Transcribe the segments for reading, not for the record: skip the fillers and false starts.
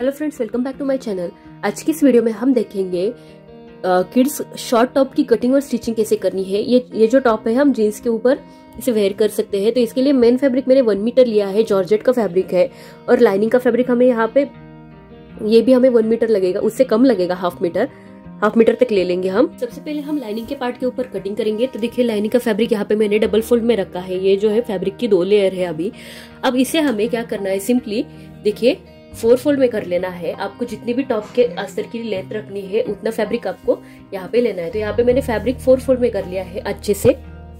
Hello friends, welcome back to my channel. आज की इस वीडियो में हम देखेंगे किड्स शॉर्ट टॉप की कटिंग और स्टिचिंग कैसे करनी है। ये जो टॉप है हम जीन्स के ऊपर इसे वेयर कर सकते हैं। तो इसके लिए मेन फैब्रिक मैंने 1 मीटर लिया है, जॉर्जेट का फैब्रिक है। और लाइनिंग का फैब्रिक हमें यहाँ पे ये भी हमें 1 मीटर लगेगा, उससे कम लगेगा, हाफ मीटर तक ले लेंगे हम। सबसे पहले हम लाइनिंग के पार्ट के ऊपर कटिंग करेंगे। तो देखिए लाइनिंग का फैब्रिक यहाँ पे मैंने डबल फोल्ड में रखा है। ये जो है फैब्रिक की 2 लेयर है अभी। अब इसे हमें क्या करना है, सिंपली देखिए 4 फोल्ड में कर लेना है। आपको जितनी भी टॉप के अस्तर की लेंथ रखनी है उतना फैब्रिक आपको यहाँ पे लेना है। तो यहाँ पे मैंने फैब्रिक 4 फोल्ड में कर लिया है अच्छे से।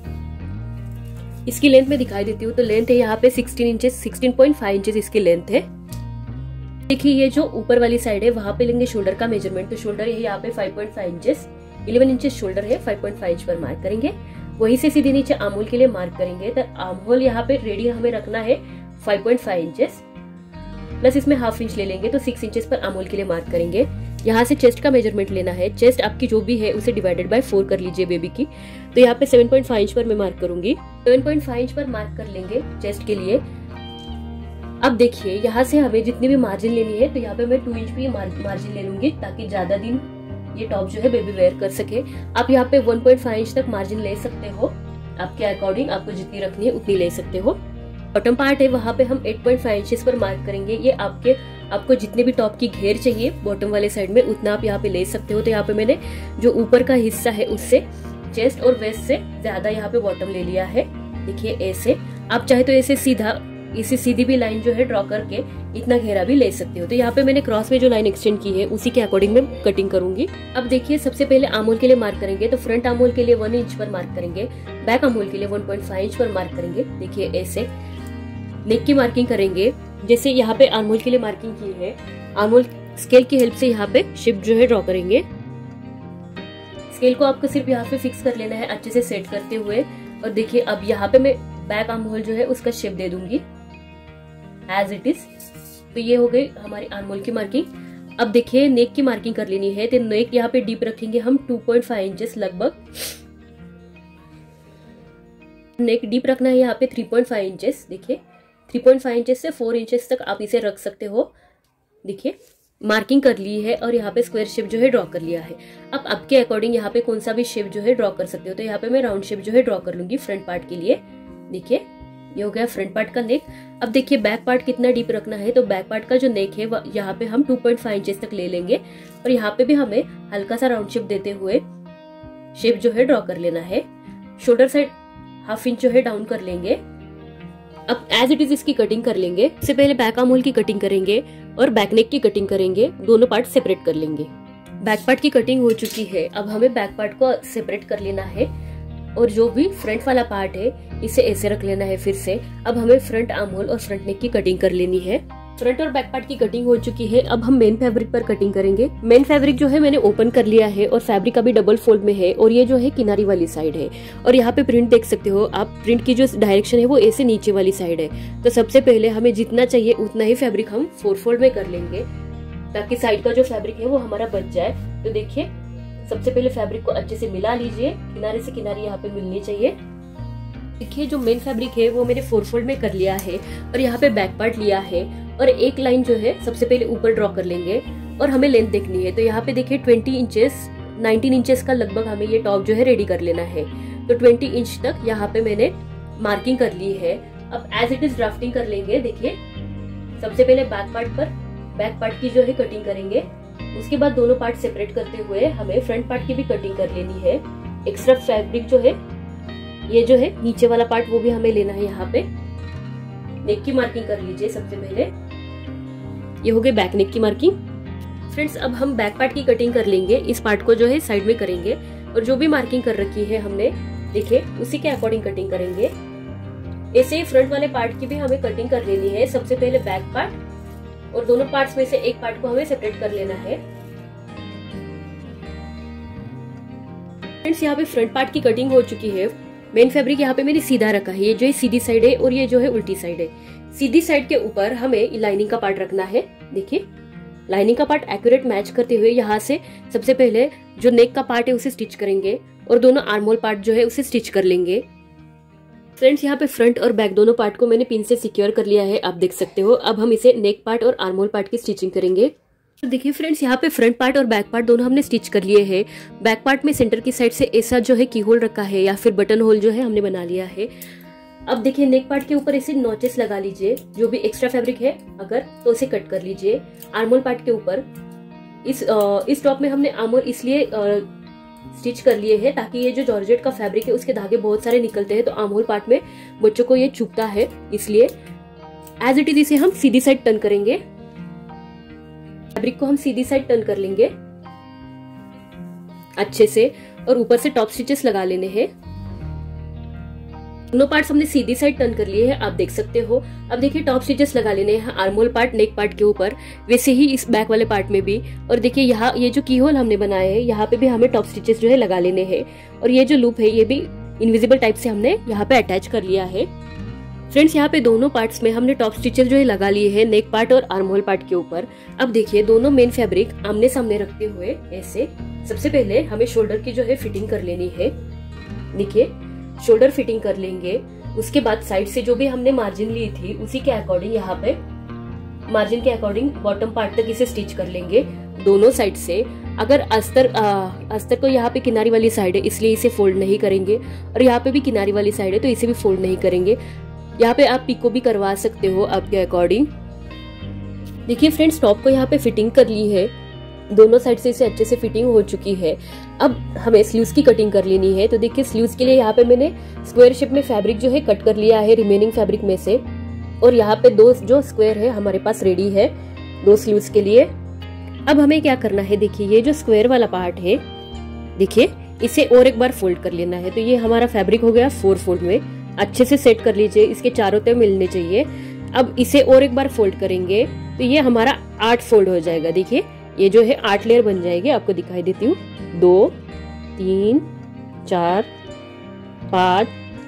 इसकी लेंथ मैं दिखाई देती हूँ। तो लेंथ है यहाँ पे 16.5 इंचेस इसकी लेंथ है। देखिए ये जो ऊपर वाली साइड है वहां पे लेंगे शोल्डर का मेजरमेंट। तो शोल्डर है यहाँ पे 5.5 इंचेस, 11 इंचेस शोल्डर है, 5.5 इंच पर मार्क करेंगे। वहीं से सीधे नीचे आर्म होल के लिए मार्क करेंगे। तो आर्म होल यहाँ पे रेडी हमें रखना है 5.5 इंचेस, प्लस इसमें हाफ इंच ले लेंगे। तो 6 इंचेस पर आर्म होल के लिए मार्क करेंगे। यहाँ से चेस्ट का मेजरमेंट लेना है। चेस्ट आपकी जो भी है उसे डिवाइडेड बाय 4 कर लीजिए बेबी की। तो यहाँ पे 7.5 इंच पर मैं मार्क करूंगी। 7.5 इंच पर मार्क कर लेंगे चेस्ट के लिए। अब देखिए यहाँ से हमें जितनी भी मार्जिन लेनी है, तो यहाँ पे मैं 2 इंच भी मार्जिन ले लूंगी ताकि ज्यादा दिन ये टॉप जो है बेबी वेयर कर सके। आप यहाँ पे 1.5 इंच तक मार्जिन ले सकते हो, आपके अकॉर्डिंग आपको जितनी रखनी है उतनी ले सकते हो। बॉटम पार्ट है वहां पे हम 8.5 इंचेस पर मार्क करेंगे। ये आपको जितने भी टॉप की घेर चाहिए बॉटम वाले साइड में उतना आप यहाँ पे ले सकते हो। तो यहाँ पे मैंने जो ऊपर का हिस्सा है उससे चेस्ट और वेस्ट से ज्यादा यहाँ पे बॉटम ले लिया है। देखिए ऐसे आप चाहे तो ऐसे सीधी भी लाइन जो है ड्रॉ करके इतना घेरा भी ले सकते हो। तो यहाँ पे मैंने क्रॉस में जो लाइन एक्सटेंड की है उसी के अकॉर्डिंग मैं कटिंग करूंगी। अब देखिए सबसे पहले आर्म होल के लिए मार्क करेंगे। तो फ्रंट आर्म होल के लिए 1 इंच पर मार्क करेंगे, बैक आर्म होल के लिए 1.5 इंच पर मार्क करेंगे। देखिए ऐसे नेक की मार्किंग करेंगे। जैसे यहाँ पे आर्म होल के लिए मार्किंग की है, आर्म होल स्केल की हेल्प से यहाँ पे शेप जो है ड्रॉ करेंगे। स्केल को आपको सिर्फ यहाँ पे फिक्स कर लेना है अच्छे से सेट करते हुए। और देखिए अब यहाँ पे मैं बैक आर्म होल जो है उसका शेप दे दूंगी एज इट इज। तो ये हो गई हमारी आर्म होल की मार्किंग। अब देखिए नेक की मार्किंग कर लेनी है। तो नेक यहाँ पे डीप रखेंगे हम 2.5 इंचेस लगभग। नेक डीप रखना है यहाँ पे 3.5 इंचेस। देखिए 3.5 इंचेस से 4 इंचेस तक आप इसे रख सकते हो। देखिए मार्किंग कर ली है और यहाँ पे स्क्वायर शेप जो है ड्रॉ कर लिया है। अब आपके अकॉर्डिंग यहाँ पे कौन सा भी शेप जो है ड्रॉ कर सकते हो। तो यहाँ पे मैं राउंड शेप जो है ड्रॉ कर लूंगी फ्रंट पार्ट के लिए। देखिए ये हो गया फ्रंट पार्ट का नेक। अब देखिए बैक पार्ट कितना डीप रखना है। तो बैक पार्ट का जो नेक है यहाँ पे हम 2.5 इंचेस तक ले लेंगे। और यहाँ पे भी हमें हल्का सा राउंड शेप देते हुए शेप जो है ड्रॉ कर लेना है। शोल्डर साइड हाफ इंच जो है डाउन कर लेंगे। अब एज इट इज इसकी कटिंग कर लेंगे। सबसे पहले बैक आर्म होल की कटिंग करेंगे और बैक नेक की कटिंग करेंगे। दोनों पार्ट सेपरेट कर लेंगे। बैक पार्ट की कटिंग हो चुकी है। अब हमें बैक पार्ट को सेपरेट कर लेना है और जो भी फ्रंट वाला पार्ट है इसे ऐसे रख लेना है फिर से। अब हमें फ्रंट आर्म होल और फ्रंट नेक की कटिंग कर लेनी है। फ्रंट और बैक पार्ट की कटिंग हो चुकी है। अब हम मेन फैब्रिक पर कटिंग करेंगे। मेन फैब्रिक जो है मैंने ओपन कर लिया है और फैब्रिक अभी डबल फोल्ड में है। और ये जो है किनारी वाली साइड है। और यहाँ पे प्रिंट देख सकते हो आप, प्रिंट की जो डायरेक्शन है वो ऐसे नीचे वाली साइड है। तो सबसे पहले हमें जितना चाहिए उतना ही फैब्रिक हम 4 फोल्ड में कर लेंगे ताकि साइड का जो फैब्रिक है वो हमारा बच जाए। तो देखिए सबसे पहले फैब्रिक को अच्छे से मिला लीजिए। किनारे से किनारे यहाँ पे मिलनी चाहिए। देखिए जो मेन फैब्रिक है वो मैंने 4 फोल्ड में कर लिया है और यहाँ पे बैक पार्ट लिया है। और एक लाइन जो है सबसे पहले ऊपर ड्रॉ कर लेंगे और हमें लेंथ देखनी है। तो यहाँ पे देखिए 20 इंचेस 19 इंचेस का लगभग हमें ये टॉप जो है रेडी कर लेना है। तो 20 इंच तक यहाँ पे मैंने मार्किंग कर ली है। अब एज इट इज ड्राफ्टिंग कर लेंगे। देखिए सबसे पहले बैक पार्ट की जो है कटिंग करेंगे। उसके बाद दोनों पार्ट सेपरेट करते हुए हमें फ्रंट पार्ट की भी कटिंग कर लेनी है। एक्स्ट्रा फैब्रिक जो है ये जो है नीचे वाला पार्ट वो भी हमें लेना है। यहाँ पे नेक की मार्किंग कर लीजिए सबसे पहले। ये हो गई बैक नेक की मार्किंग। फ्रेंड्स अब हम बैक पार्ट की कटिंग कर लेंगे। इस पार्ट को जो है साइड में करेंगे और जो भी मार्किंग कर रखी है हमने देखिए उसी के अकॉर्डिंग कटिंग करेंगे। ऐसे ही फ्रंट वाले पार्ट की भी हमें कटिंग कर लेनी है। सबसे पहले बैक पार्ट और दोनों पार्ट्स में से एक पार्ट को हमें सेपरेट कर लेना है। फ्रेंड्स यहाँ पे फ्रंट पार्ट की कटिंग हो चुकी है। मेन फैब्रिक यहाँ पे मैंने सीधा रखा है। ये जो है सीधी साइड है और ये जो है उल्टी साइड है। सीधी साइड के ऊपर हमें लाइनिंग का पार्ट रखना है। देखिए लाइनिंग का पार्ट एक्यूरेट मैच करते हुए यहाँ से सबसे पहले जो नेक का पार्ट है उसे स्टिच करेंगे और दोनों आर्म होल पार्ट जो है उसे स्टिच कर लेंगे। फ्रेंड्स यहाँ पे फ्रंट और बैक दोनों पार्ट को मैंने पिन से सिक्योर कर लिया है, आप देख सकते हो। अब हम इसे नेक पार्ट और आर्महोल पार्ट की स्टिचिंग करेंगे। तो देखिए फ्रेंड्स, यहाँ पे फ्रंट पार्ट और बैक पार्ट दोनों हमने स्टिच कर लिए हैं। बैक पार्ट में सेंटर की साइड से ऐसा जो है की होल रखा है या फिर बटन होल जो है हमने बना लिया है। अब देखिए नेक पार्ट के ऊपर ऐसे नॉचेस लगा लीजिए, जो भी एक्स्ट्रा फैब्रिक है अगर तो उसे कट कर लीजिए। आर्महोल पार्ट के ऊपर इस टॉप में हमने आर्महोल इसलिए स्टिच कर लिए हैं ताकि ये जो जॉर्जेट का फैब्रिक है उसके धागे बहुत सारे निकलते हैं, तो आर्महोल पार्ट में बच्चों को ये चुभता है, इसलिए एज इट इज इसे हम सीधी साइड टर्न करेंगे। फैब्रिक को हम सीधी साइड टर्न कर लेंगे अच्छे से और ऊपर से टॉप स्टिचेस लगा लेने हैं। दोनों पार्ट्स हमने सीधी साइड टर्न कर लिए हैं, आप देख सकते हो। अब देखिए टॉप स्टिचेस लगा लेने हैं आर्महोल पार्ट नेक पार्ट के ऊपर, वैसे ही इस बैक वाले पार्ट में भी। और देखिए यहाँ ये जो की होल हमने बनाए हैं यहाँ पे भी हमें टॉप स्टिचेस जो है लगा लेने हैं। और ये जो लूप है ये भी इनविजिबल टाइप से हमने यहाँ पे अटैच कर लिया है। फ्रेंड्स यहाँ पे दोनों पार्ट्स में हमने टॉप स्टिचेस जो है लगा लिए हैं नेक पार्ट और आर्महोल पार्ट के ऊपर। अब देखिए दोनों मेन फैब्रिक आमने सामने रखते हुए ऐसे सबसे पहले हमें शोल्डर की जो है फिटिंग कर लेनी है। देखिए शोल्डर फिटिंग कर लेंगे, उसके बाद साइड से जो भी हमने मार्जिन ली थी उसी के अकॉर्डिंग यहाँ पे मार्जिन के अकॉर्डिंग बॉटम पार्ट तक इसे स्टिच कर लेंगे दोनों साइड से। अगर अस्तर को यहाँ पे किनारी वाली साइड है इसलिए इसे फोल्ड नहीं करेंगे, और यहाँ पे भी किनारी वाली साइड है तो इसे भी फोल्ड नहीं करेंगे। यहाँ पे आप पिको भी करवा सकते हो आपके अकॉर्डिंग। देखिए फ्रेंड्स टॉप को यहाँ पे फिटिंग कर ली है, दोनों साइड से इसे अच्छे से फिटिंग हो चुकी है। अब हमें स्लीव्स की कटिंग कर लेनी है। तो देखिए स्लीव्स के लिए यहाँ पे मैंने स्क्वायर शेप में फैब्रिक जो है कट कर लिया है रिमेनिंग फैब्रिक में से, और यहाँ पे दो जो स्क्वायर है हमारे पास रेडी है दो स्लीव्स के लिए। अब हमें क्या करना है, देखिए ये जो स्क्वायर वाला पार्ट है देखिए इसे और एक बार फोल्ड कर लेना है। तो ये हमारा फैब्रिक हो गया 4 फोल्ड में, अच्छे से सेट कर लीजिए, इसके चारों तरफ मिलने चाहिए। अब इसे और एक बार फोल्ड करेंगे तो ये हमारा 8 फोल्ड हो जाएगा। देखिए ये जो है 8 लेयर बन जाएगी, आपको दिखाई देती हूँ 2 3 4 5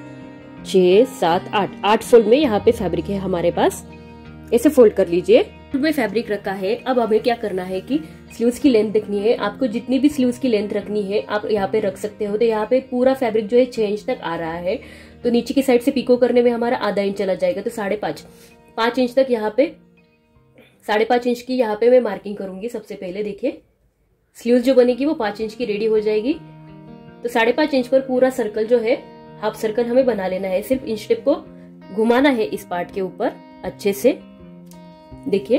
6 7 8 फोल्ड में यहाँ पे फैब्रिक है हमारे पास। ऐसे फोल्ड कर लीजिए, में फैब्रिक रखा है। अब हमें क्या करना है कि स्लीव्स की लेंथ देखनी है, आपको जितनी भी स्लीव्स की लेंथ रखनी है आप यहाँ पे रख सकते हो। तो यहाँ पे पूरा फैब्रिक जो है 6 इंच तक आ रहा है, तो नीचे की साइड से पिको करने में हमारा आधा इंच चला जाएगा, तो 5.5 इंच तक यहाँ पे 5.5 इंच की यहाँ पे मैं मार्किंग करूंगी। सबसे पहले देखिए स्लीव्स जो बनेगी वो 5 इंच की रेडी हो जाएगी, तो 5.5 इंच पर पूरा सर्कल जो है हाफ सर्कल हमें बना लेना है। सिर्फ इंच टेप को घुमाना है इस पार्ट के ऊपर अच्छे से। देखिए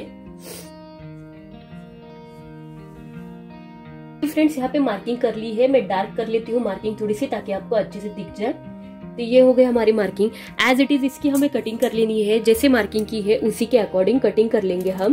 फ्रेंड्स यहाँ पे मार्किंग कर ली है, मैं डार्क कर लेती हूँ मार्किंग थोड़ी सी ताकि आपको अच्छे से दिख जाए। तो ये हो गई हमारी मार्किंग। एज इट इज इसकी हमें कटिंग कर लेनी है, जैसे मार्किंग की है उसी के अकॉर्डिंग कटिंग कर लेंगे हम।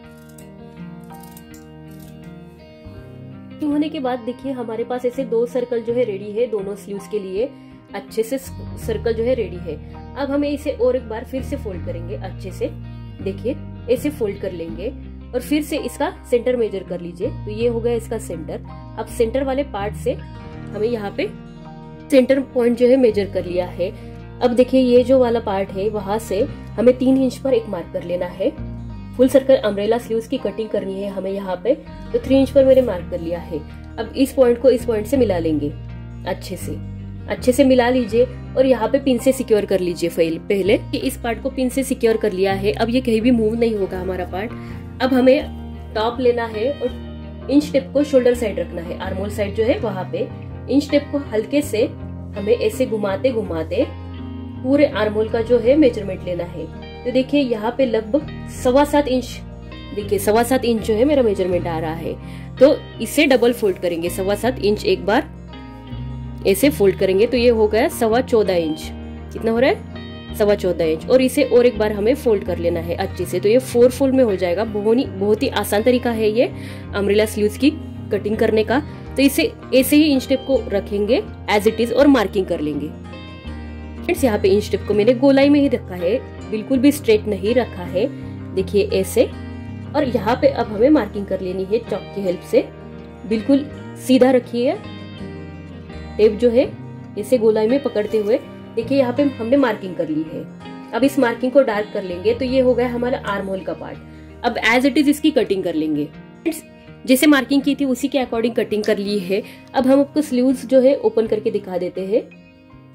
होने के बाद देखिए हमारे पास ऐसे 2 सर्कल जो है रेडी है दोनों स्लीव्स के लिए, अच्छे से सर्कल जो है रेडी है। अब हमें इसे और एक बार फिर से फोल्ड करेंगे अच्छे से। देखिए ऐसे फोल्ड कर लेंगे और फिर से इसका सेंटर मेजर कर लीजिए। तो ये हो गया इसका सेंटर। अब सेंटर वाले पार्ट से हमें यहाँ पे सेंटर पॉइंट जो है मेजर कर लिया है। अब देखिए ये जो वाला पार्ट है वहां से हमें 3 इंच पर एक मार्क कर लेना है। फुल सर्कल अम्ब्रेला स्लीव्स की कटिंग करनी है हमें यहाँ पे, तो 3 इंच पर मैंने मार्क कर लिया है। अब इस पॉइंट को इस पॉइंट से मिला लेंगे अच्छे से मिला लीजिए और यहाँ पे पिन से सिक्योर कर लीजिए। पहले कि इस पार्ट को पिन से सिक्योर कर लिया है, अब ये कहीं भी मूव नहीं होगा हमारा पार्ट। अब हमें टॉप लेना है और इंच टेप को शोल्डर साइड रखना है, आर्महोल साइड जो है वहां पे इंच टेप को हल्के से हमें ऐसे घुमाते घुमाते पूरे आर्महोल का जो है मेजरमेंट लेना है। तो देखिए यहाँ पे लगभग 7.25 इंच, देखिए 7.25 इंच जो है मेरा मेजरमेंट आ रहा है। तो इसे डबल फोल्ड करेंगे, 7.25 इंच एक बार ऐसे फोल्ड करेंगे तो ये हो गया 14.25 इंच। कितना हो रहा है 14.25 इंच। और इसे और एक बार हमें फोल्ड कर लेना है अच्छे से, तो ये 4 फोल्ड में हो जाएगा। बहुत ही आसान तरीका है ये अम्ब्रेला स्लीव्स की कटिंग करने का। तो इसे ऐसे ही इंच टेप को रखेंगे एज इट इज और मार्किंग कर लेंगे। फ्रेंड्स यहाँ पे इंच टेप को मैंने गोलाई में ही रखा है, बिल्कुल भी स्ट्रेट नहीं रखा है। देखिए ऐसे, और यहाँ पे अब हमें मार्किंग कर लेनी है चॉक की हेल्प से। बिल्कुल सीधा रखिए टेप जो है इसे गोलाई में पकड़ते हुए। देखिए यहाँ पे हमने मार्किंग कर ली है। अब इस मार्किंग को डार्क कर लेंगे तो ये हो गया हमारा आर्महोल का पार्ट। अब एज इट इज इसकी कटिंग कर लेंगे, जैसे मार्किंग की थी उसी के अकॉर्डिंग कटिंग कर ली है। अब हम आपको स्लीव्स जो है ओपन करके दिखा देते हैं।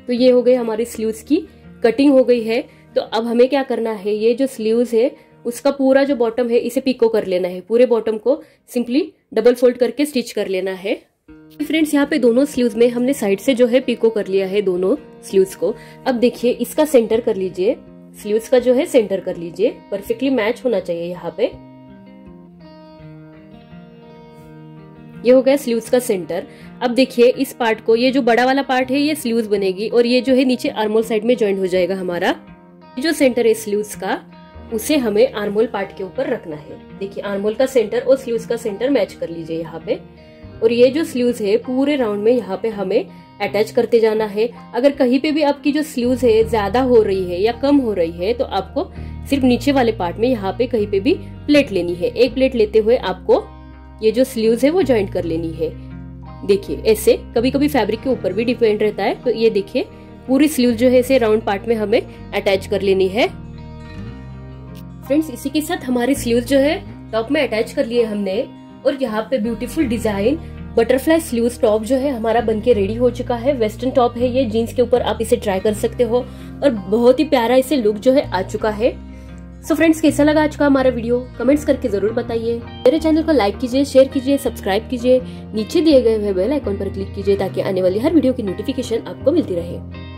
तो ये हो गई हमारी स्लीव्स की कटिंग हो गई है। तो अब हमें क्या करना है, ये जो स्लीव्स है उसका पूरा जो बॉटम है इसे पिको कर लेना है। पूरे बॉटम को सिंपली डबल फोल्ड करके स्टिच कर लेना है। फ्रेंड्स यहाँ पे दोनों स्लीव्स में हमने साइड से जो है पिको कर लिया है दोनों स्लीव्स को। अब देखिए इसका सेंटर कर लीजिए, स्लीव्स का जो है सेंटर कर लीजिए, परफेक्टली मैच होना चाहिए यहाँ पे। ये हो गया स्लीव्स का सेंटर। अब देखिए इस पार्ट को, ये जो बड़ा वाला पार्ट है ये स्लीव्स बनेगी और ये जो है नीचे आर्मोल साइड में ज्वाइंट हो जाएगा हमारा। जो सेंटर है स्लीव्स का उसे हमें आर्मोल पार्ट के ऊपर रखना है। देखिए आर्मोल का सेंटर और स्लीव्स का सेंटर मैच कर लीजिए यहाँ पे। और ये जो स्लीव्स है पूरे राउंड में यहाँ पे हमें अटैच करते जाना है। अगर कहीं पे भी आपकी जो स्लीव्स है ज्यादा हो रही है या कम हो रही है तो आपको सिर्फ नीचे वाले पार्ट में यहाँ पे कहीं पे भी प्लेट लेनी है। एक प्लेट लेते हुए आपको ये जो स्लीव्स है वो ज्वाइंट कर लेनी है। देखिए ऐसे, कभी कभी फैब्रिक के ऊपर भी डिपेंड रहता है। तो ये देखिए पूरी स्लीव जो है इसे राउंड पार्ट में हमें अटैच कर लेनी है। फ्रेंड्स इसी के साथ हमारी स्लीव्स जो है टॉप में अटैच कर लिए हमने। और यहाँ पे beautiful design butterfly sleeves top जो है हमारा बनके रेडी हो चुका है। वेस्टर्न टॉप है ये, जीन्स के ऊपर आप इसे ट्राई कर सकते हो और बहुत ही प्यारा इसे लुक जो है आ चुका है। सो फ्रेंड्स कैसा लगा आज का हमारा वीडियो कमेंट्स करके जरूर बताइए। मेरे चैनल को लाइक कीजिए, शेयर कीजिए, सब्सक्राइब कीजिए, नीचे दिए गए हुए बेल आइकॉन पर क्लिक कीजिए ताकि आने वाली हर वीडियो की नोटिफिकेशन आपको मिलती रहे।